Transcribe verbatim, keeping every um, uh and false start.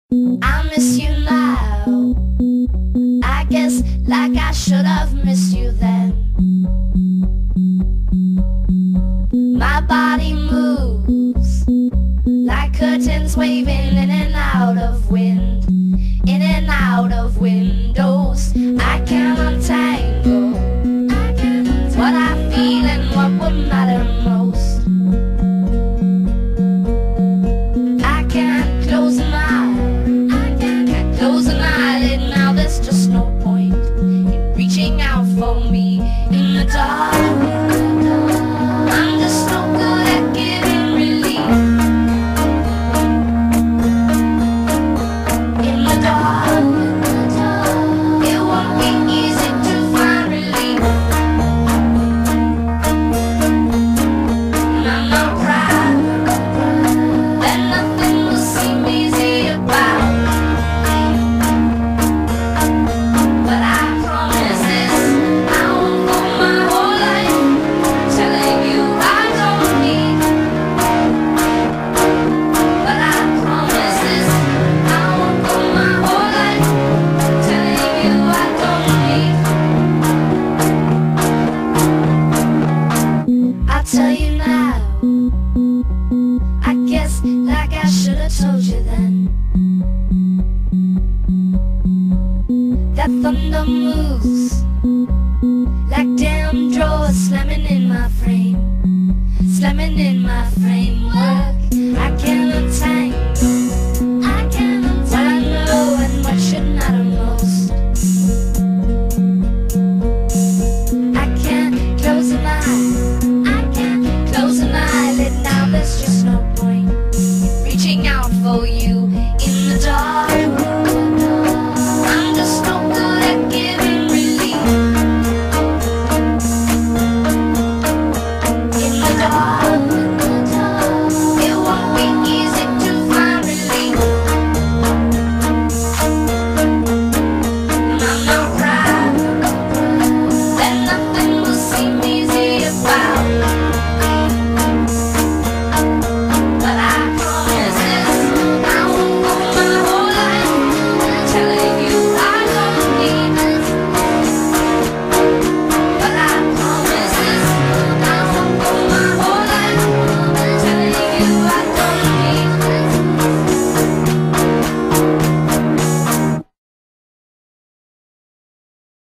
I miss you now. I guess like I should have missed you then. My body moves like curtains waving in and out of wind, in and out of windows. I can't untie